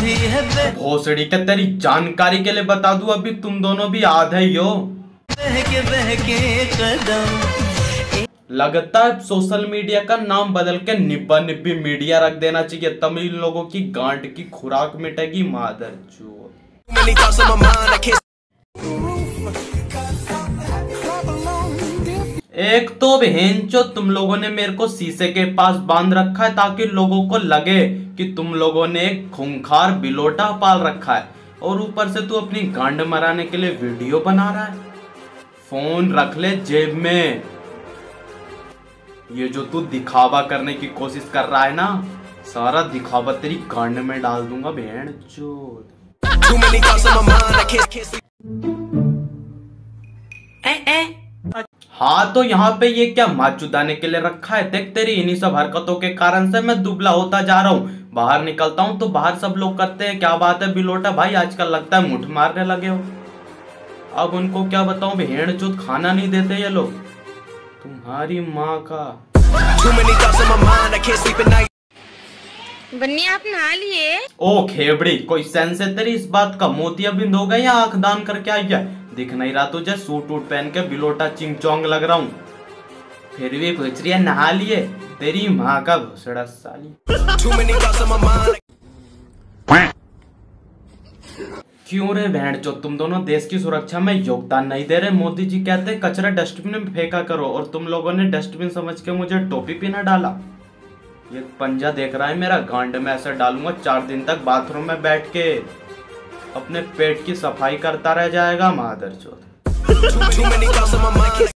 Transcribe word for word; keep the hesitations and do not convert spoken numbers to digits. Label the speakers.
Speaker 1: भी है
Speaker 2: भोसड़ी के तेरी जानकारी के लिए बता दूं, अभी तुम दोनों भी आधे ही हो।
Speaker 1: बहके बहके कदम।
Speaker 2: लगता है सोशल मीडिया का नाम बदल के निब्बा निब्बी मीडिया रख देना चाहिए, तमिल लोगों की गांड की खुराक मिटेगी मादर चोद। एक तो बहनचो तुम लोगों ने मेरे को शीशे के पास बांध रखा है ताकि लोगों को लगे कि तुम लोगों ने एक खूंखार बिलोटा पाल रखा है, और ऊपर से तू अपनी गांड मराने के लिए वीडियो बना रहा है। फोन रख ले जेब में। ये जो तू दिखावा करने की कोशिश कर रहा है ना, सारा दिखावा तेरी गांड में डाल दूंगा बहन चोद। हाँ तो यहाँ पे ये क्या माचुदाने के लिए रखा है? देख तेरी इन्हीं सब हरकतों के कारण से मैं दुबला होता जा रहा हूँ। बाहर निकलता हूँ तो बाहर सब लोग करते हैं क्या बात है बिलोटा भाई आजकल लगता है मुठ मारने लगे हो। अब उनको क्या बताऊं भेड़ चोद, खाना नहीं देते ये लोग। तुम्हारी माँ का।
Speaker 3: बन्नी आप नहा लिए?
Speaker 2: ओ खेबड़ी, कोई सेंस है तेरी इस बात का? मोतियाबिंद हो गए या आंख दान करके आई है? दिख नहीं रहा तुझे? सूट वूट पहन के बिलोटा चिंग चोंग लग रहा हूँ, फिर भी पूछ रही है नहा लिए? तेरी माँ का घुसड़ा साली। क्यों रे बहन चो, तुम दोनों देश की सुरक्षा में योगदान नहीं दे रहे? मोदी जी कहते हैं कचरा डस्टबिन में फेंका करो, और तुम लोगों ने डस्टबिन समझ के मुझे टोपी पीना डाला। ये पंजा देख रहा है मेरा, गांड में ऐसा डालूंगा चार दिन तक बाथरूम में बैठ के अपने पेट की सफाई करता रह जाएगा मादरचोद।